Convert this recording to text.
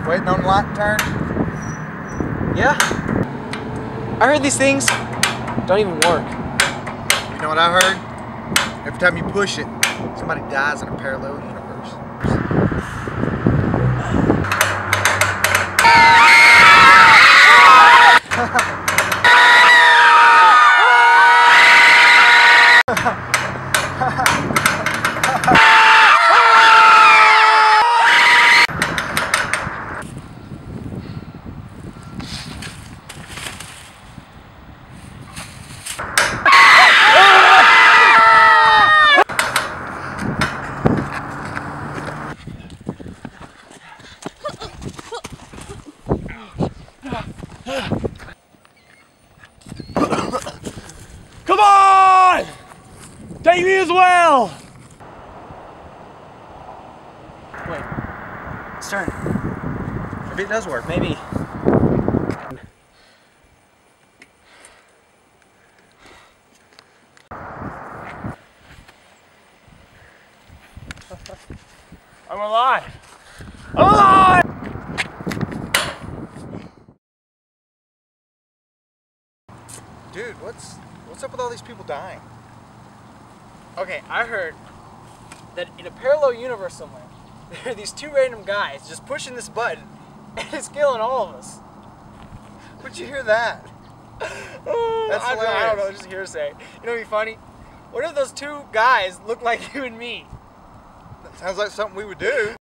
Waiting on the light to turn? Yeah. I heard these things don't even work. You know what I heard? Every time you push it, somebody dies in a parallel universe. Come on! Take me as well! Wait. Let's turn. Maybe it does work. Maybe. I'm alive! I'm alive! Dude, what's up with all these people dying? Okay, I heard that in a parallel universe somewhere, there are these two random guys just pushing this button, and it's killing all of us. Where'd you hear that? That's I don't know, just hearsay. You know what'd be funny? What if those two guys look like you and me? Sounds like something we would do.